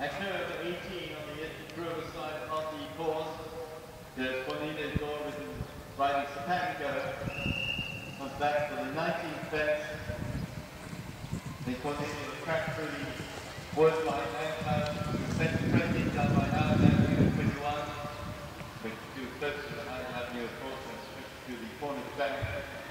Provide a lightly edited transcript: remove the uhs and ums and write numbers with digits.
curve 18 on the Groton side of the course. The Bonita door with the riding Sapanico comes back for the 19th fence. They continue to crack through the wood line and fence 20 done by Howard Avenue 21. We do close to the Howard Avenue of course and switch to the corner back.